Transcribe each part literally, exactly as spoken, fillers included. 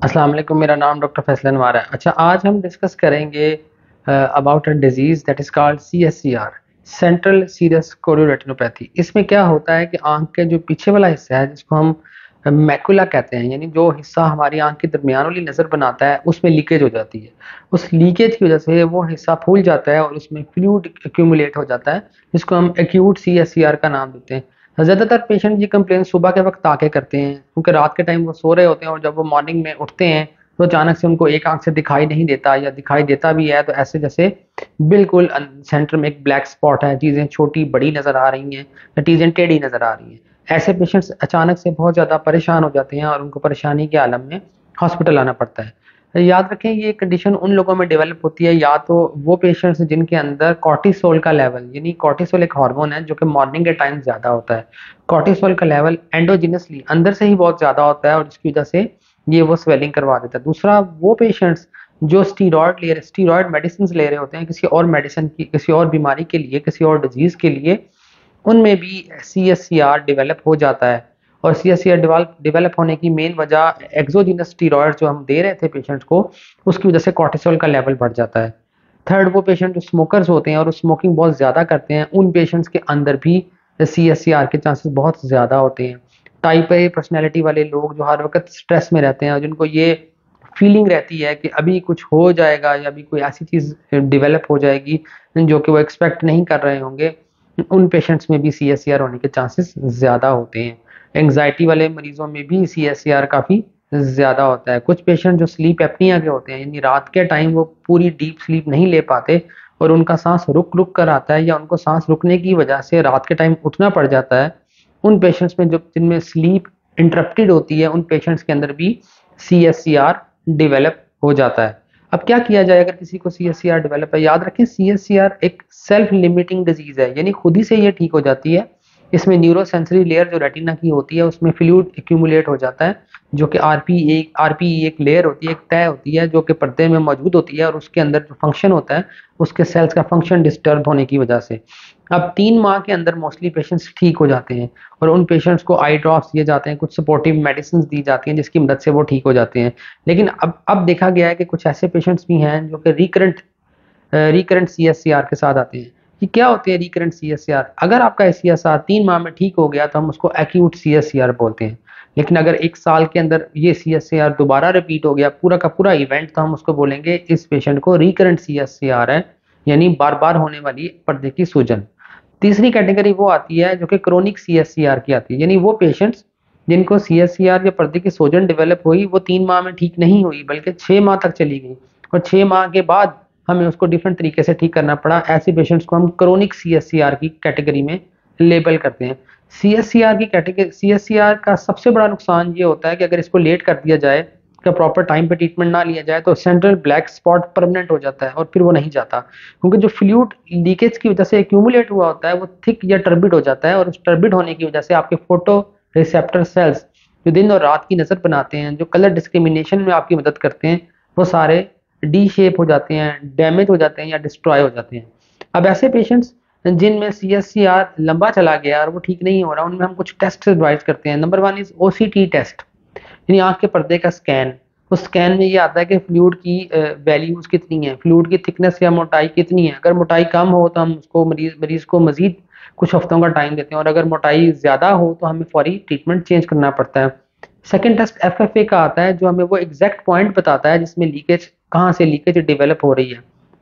अस्सलाम वालेकुम। मेरा नाम डॉक्टर फैसल अनवर है। अच्छा, आज हम डिस्कस करेंगे about a disease that is called C S C R, central serous chorioretinopathy. इसमें क्या होता है कि आंख के जो पीछे वाला हिस्सा है जिसको हम मैकुला कहते हैं, यानी जो हिस्सा हमारी आंख की दरमियान वाली नज़र बनाता है, उसमें लीकेज हो जाती है। उस लीकेज की वजह से वो हिस्सा फूल जाता है और उसमें फ्लूइड एक्यूमुलेट हो जाता है, जिसको हम acute C S C R का नाम देते हैं। ज़्यादातर पेशेंट ये कंप्लेन सुबह के वक्त आके करते हैं, क्योंकि रात के टाइम वो सो रहे होते हैं और जब वो मॉर्निंग में उठते हैं तो अचानक से उनको एक आंख से दिखाई नहीं देता, या दिखाई देता भी है तो ऐसे जैसे बिल्कुल सेंटर में एक ब्लैक स्पॉट है, चीज़ें छोटी बड़ी नज़र आ रही हैं या चीज़ें टेढ़ी नज़र आ रही हैं। ऐसे पेशेंट्स अचानक से बहुत ज़्यादा परेशान हो जाते हैं और उनको परेशानी के आलम में हॉस्पिटल आना पड़ता है। याद रखें, ये कंडीशन उन लोगों में डेवलप होती है, या तो वो पेशेंट्स जिनके अंदर कॉर्टिसोल का लेवल, यानी कॉर्टिसोल एक हार्मोन है जो कि मॉर्निंग के टाइम ज़्यादा होता है। कॉर्टिसोल का लेवल एंडोजिनसली अंदर से ही बहुत ज़्यादा होता है और जिसकी वजह से ये वो स्वेलिंग करवा देता है। दूसरा, वो पेशेंट्स जो स्टीरॉयड ले रहे स्टीरॉयड मेडिसिन ले रहे होते हैं किसी और मेडिसिन की, किसी और बीमारी के लिए, किसी और डिजीज़ के लिए, उनमें भी C S C R develop हो जाता है। और C S C R develop develop होने की मेन वजह एक्सोजिनस स्टीरॉयड जो हम दे रहे थे पेशेंट्स को, उसकी वजह से कॉर्टिसोल का लेवल बढ़ जाता है। थर्ड, वो पेशेंट जो स्मोकर्स होते हैं और स्मोकिंग बहुत ज़्यादा करते हैं, उन पेशेंट्स के अंदर भी सी एस सी आर के चांसेस बहुत ज़्यादा होते हैं। टाइप ए पर्सनैलिटी वाले लोग जो हर वक्त स्ट्रेस में रहते हैं और जिनको ये फीलिंग रहती है कि अभी कुछ हो जाएगा या अभी कोई ऐसी चीज़ डेवलप हो जाएगी जो कि वो एक्सपेक्ट नहीं कर रहे होंगे, उन पेशेंट्स में भी सी एस सी आर होने के चांसेस ज़्यादा होते हैं। एंग्जाइटी वाले मरीजों में भी सी एस सी आर काफ़ी ज़्यादा होता है। कुछ पेशेंट जो स्लीप एपनिया के होते हैं, यानी रात के टाइम वो पूरी डीप स्लीप नहीं ले पाते और उनका सांस रुक रुक कर आता है, या उनको सांस रुकने की वजह से रात के टाइम उठना पड़ जाता है, उन पेशेंट्स में जो जिनमें स्लीप इंटरप्टेड होती है, उन पेशेंट्स के अंदर भी C S C R develop हो जाता है। अब क्या किया जाए अगर किसी को C S C R develop है? याद रखें, सी एस सी आर एक सेल्फ लिमिटिंग डिजीज है, यानी खुद ही से ये ठीक हो जाती है। इसमें न्यूरो सेंसरी लेयर जो रेटिना की होती है उसमें फ्लूइड एक्यूमुलेट हो जाता है, जो कि आरपी एक आरपी एक लेयर होती है, एक तय होती है जो कि पर्दे में मौजूद होती है, और उसके अंदर जो फंक्शन होता है उसके सेल्स का फंक्शन डिस्टर्ब होने की वजह से अब तीन माह के अंदर मोस्टली पेशेंट्स ठीक हो जाते हैं, और उन पेशेंट्स को आई ड्रॉप्स दिए जाते हैं, कुछ सपोर्टिव मेडिसिन दी जाती हैं जिसकी मदद से वो ठीक हो जाते हैं। लेकिन अब अब देखा गया है कि कुछ ऐसे पेशेंट्स भी हैं जो कि recurrent recurrent C S C R के साथ आते हैं। कि क्या होते हैं recurrent C S C R? अगर आपका सी एस आर तीन माह में ठीक हो गया तो हम उसको acute C S C R बोलते हैं। लेकिन अगर एक साल के अंदर ये सी एस सी आर दोबारा रिपीट हो गया, पूरा का पूरा इवेंट, तो हम उसको बोलेंगे इस पेशेंट को recurrent C S C R है, यानी बार बार होने वाली पर्दे की सूजन। तीसरी कैटेगरी वो आती है जो कि chronic C S C R की आती है, यानी वो पेशेंट्स जिनको सी एस सी आर या पर्दे की सूजन डेवलप हुई, वो तीन माह में ठीक नहीं हुई बल्कि छः माह तक चली गई, और छः माह के बाद हमें उसको डिफरेंट तरीके से ठीक करना पड़ा। ऐसे पेशेंट्स को हम chronic C S C R की कैटेगरी में लेबल करते हैं। सी एस सी आर की category C S C R का सबसे बड़ा नुकसान ये होता है कि अगर इसको लेट कर दिया जाए, का प्रॉपर टाइम पे ट्रीटमेंट ना लिया जाए, तो सेंट्रल ब्लैक स्पॉट परमानेंट हो जाता है और फिर वो नहीं जाता, क्योंकि जो फ्लूइड लीकेज की वजह से एक्यूमुलेट हुआ होता है वो थिक या टर्बिड हो जाता है, और उस टर्बिड होने की वजह से आपके फोटो रिसेप्टर सेल्स जो दिन और रात की नज़र बनाते हैं, जो कलर डिस्क्रिमिनेशन में आपकी मदद करते हैं, वो सारे डी शेप हो जाते हैं, डैमेज हो जाते हैं या डिस्ट्रॉय हो जाते हैं। अब ऐसे पेशेंट्स जिनमें सी एस सी आर लंबा चला गया और वो ठीक नहीं हो रहा, उनमें हम कुछ टेस्ट एडवाइस करते हैं। Number one is O C T test, यानी आंख के पर्दे का स्कैन। उस स्कैन में ये आता है कि फ्लूइड की वैल्यूज कितनी है, फ्लूइड की थिकनेस या मोटाई कितनी है। अगर मोटाई कम हो तो हम उसको मरीज मरीज को मजीद कुछ हफ्तों का टाइम देते हैं, और अगर मोटाई ज़्यादा हो तो हमें फौरी ट्रीटमेंट चेंज करना पड़ता है। Second test F F A का आता है, जो हमें वो एग्जैक्ट पॉइंट बताता है जिसमें लीकेज, कहाँ से लीकेज डेवलप हो रही है।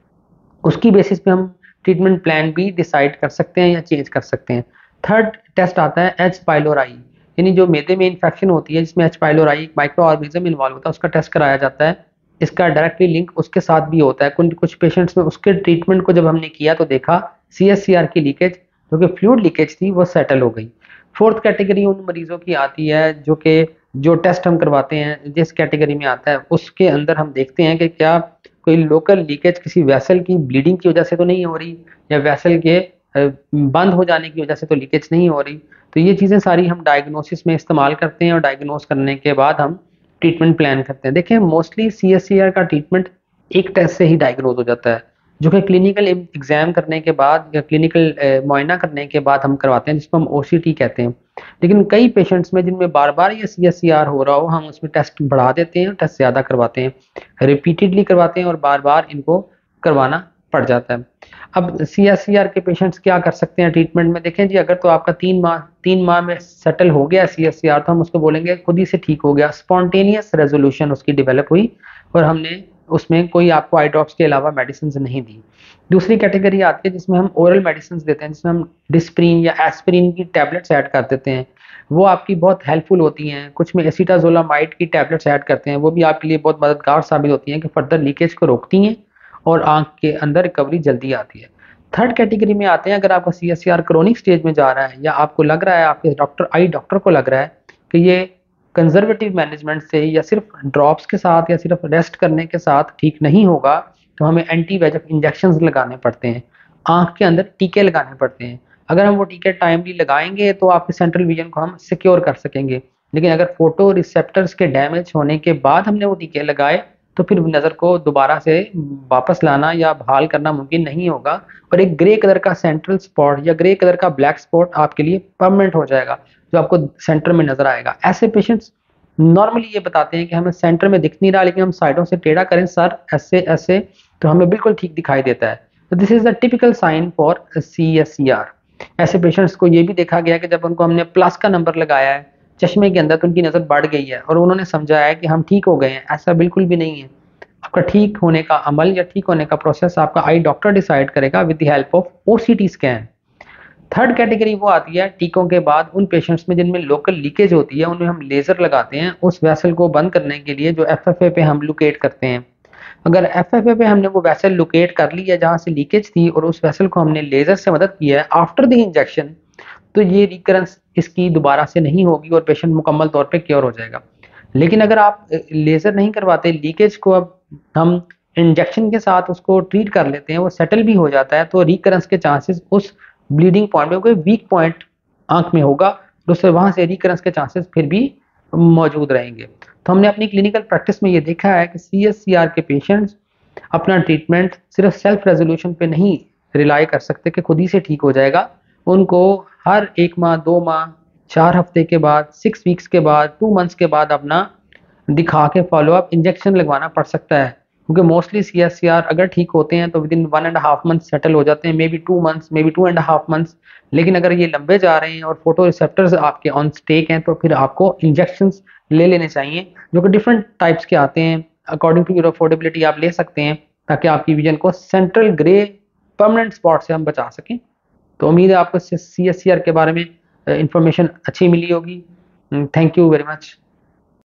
उसकी बेसिस पे हम ट्रीटमेंट प्लान भी डिसाइड कर सकते हैं या चेंज कर सकते हैं। थर्ड टेस्ट आता है एच पाइलोराई, यानी जो मैदे में इन्फेक्शन होती है जिसमें एच पाइलोराई एक माइक्रो ऑर्गेनिज्म इन्वॉल्व होता है, उसका टेस्ट कराया जाता है। इसका डायरेक्टली लिंक उसके साथ भी होता है। कुछ कुछ पेशेंट्स में उसके ट्रीटमेंट को जब हमने किया तो देखा सी एस सी आर की लीकेज, जो कि फ्लूइड लीकेज थी, वो सेटल हो गई। फोर्थ कैटेगरी उन मरीजों की आती है जो कि जो टेस्ट हम करवाते हैं जिस कैटेगरी में आता है, उसके अंदर हम देखते हैं कि क्या कोई लोकल लीकेज किसी वेसल की ब्लीडिंग की वजह से तो नहीं हो रही, या वेसल के अ, बंद हो जाने की वजह से तो लीकेज नहीं हो रही। तो ये चीज़ें सारी हम डायग्नोसिस में इस्तेमाल करते हैं, और डायग्नोस करने के बाद हम ट्रीटमेंट प्लान करते हैं। देखिए, mostly C S C R का ट्रीटमेंट एक टेस्ट से ही डायग्नोज हो जाता है, जो कि क्लिनिकल एग्जाम करने के बाद या क्लिनिकल मुआयना करने के बाद हम करवाते हैं, जिसको हम ओ सी टी कहते हैं। लेकिन कई पेशेंट्स में जिनमें बार बार ये सी एस सी आर हो रहा हो, हम उसमें टेस्ट बढ़ा देते हैं, टेस्ट ज़्यादा करवाते हैं, रिपीटेडली करवाते हैं और बार बार इनको करवाना पड़ जाता है। अब सी एस सी आर के पेशेंट्स क्या कर सकते हैं ट्रीटमेंट में? देखें जी, अगर तो आपका तीन माह तीन माह में सेटल हो गया सी एस सी आर, तो हम उसको बोलेंगे खुद ही से ठीक हो गया, स्पॉन्टेनियस रेजोल्यूशन उसकी डेवलप हुई और हमने उसमें कोई आपको आई ड्रॉप्स के अलावा मेडिसिन नहीं दी। दूसरी कैटेगरी आती है जिसमें हम ओरल मेडिसिन देते हैं, जिसमें हम डिस्प्रिन या एस्पिरिन की टैबलेट्स ऐड कर देते हैं। वो आपकी बहुत हेल्पफुल होती हैं। कुछ में एसिटाजोलामाइड की टैबलेट्स ऐड करते हैं, वो भी आपके लिए बहुत मददगार साबित होती हैं कि फर्दर लीकेज को रोकती हैं और आंख के अंदर रिकवरी जल्दी आती है। थर्ड कैटेगरी में आते हैं, अगर आपका C S C R chronic stage में जा रहा है या आपको लग रहा है, आपके डॉक्टर आई डॉक्टर को लग रहा है कि ये कंजर्वेटिव मैनेजमेंट से या सिर्फ ड्रॉप्स के साथ या सिर्फ रेस्ट करने के साथ ठीक नहीं होगा, तो हमें एंटी वेजफ इंजेक्शन लगाने पड़ते हैं, आंख के अंदर टीके लगाने पड़ते हैं। अगर हम वो टीके टाइमली लगाएंगे तो आपके सेंट्रल विजन को हम सिक्योर कर सकेंगे। लेकिन अगर फोटो रिसेप्टर्स के डैमेज होने के बाद हमने वो टीके लगाए, तो फिर नज़र को दोबारा से वापस लाना या बहाल करना मुमकिन नहीं होगा और एक ग्रे कलर का सेंट्रल स्पॉट या ग्रे कलर का ब्लैक स्पॉट आपके लिए परमानेंट हो जाएगा, जो आपको सेंटर में नजर आएगा। ऐसे पेशेंट्स नॉर्मली ये बताते हैं कि हमें सेंटर में दिख नहीं रहा, लेकिन हम साइडों से टेढ़ा करें सर ऐसे ऐसे तो हमें बिल्कुल ठीक दिखाई देता है। तो this is the typical sign for C S C R. ऐसे पेशेंट्स को ये भी देखा गया कि जब उनको हमने प्लस का नंबर लगाया है चश्मे के अंदर, तो उनकी नज़र बढ़ गई है और उन्होंने समझा है कि हम ठीक हो गए हैं। ऐसा बिल्कुल भी नहीं है। आपका ठीक होने का अमल या ठीक होने का प्रोसेस आपका आई डॉक्टर डिसाइड करेगा with the help of O C T scan. Third category वो आती है टीकों के बाद उन पेशेंट्स में जिनमें लोकल लीकेज होती है, उनमें हम लेजर लगाते हैं उस वेसल को बंद करने के लिए, जो एफ एफ ए पे हम लोकेट करते हैं। अगर एफ एफ ए पे हमने वो वेसल लोकेट कर ली है जहाँ से लीकेज थी और उस वेसल को हमने लेजर से मदद किया है आफ्टर द इंजेक्शन, तो ये रिकरेंस इसकी दोबारा से नहीं होगी और पेशेंट मुकम्मल तौर पे क्योर हो जाएगा। लेकिन अगर आप लेजर नहीं करवाते, लीकेज को अब हम इंजेक्शन के साथ उसको ट्रीट कर लेते हैं, वो सेटल भी हो जाता है, तो रिकरेंस के चांसेस उस ब्लीडिंग पॉइंट में कोई वीक पॉइंट आंख में होगा, तो उससे वहां से रिकरेंस के चांसेस फिर भी मौजूद रहेंगे। तो हमने अपनी क्लिनिकल प्रैक्टिस में ये देखा है कि सी एस सी आर के पेशेंट्स अपना ट्रीटमेंट सिर्फ सेल्फ रेजोल्यूशन पे नहीं रिलाई कर सकते कि खुद ही से ठीक हो जाएगा। उनको हर एक माह, दो माह, चार हफ्ते के बाद, सिक्स वीक्स के बाद, टू मंथ्स के बाद अपना दिखा के फॉलो अप इंजेक्शन लगवाना पड़ सकता है, क्योंकि mostly C S C R अगर ठीक होते हैं तो within one and half month settle हो जाते हैं, maybe two months, maybe two and half months. लेकिन अगर ये लंबे जा रहे हैं और फोटो रिसेप्टर्स आपके ऑन स्टेक हैं, तो फिर आपको इंजेक्शंस ले लेने चाहिए, जो कि डिफरेंट टाइप्स के आते हैं। अकॉर्डिंग टू योर अफोर्डेबिलिटी आप ले सकते हैं, ताकि आपकी विजन को सेंट्रल ग्रे परमानेंट स्पॉट से हम बचा सकें। तो उम्मीद है आपको सी एस सी आर के बारे में इंफॉर्मेशन अच्छी मिली होगी। Thank you very much.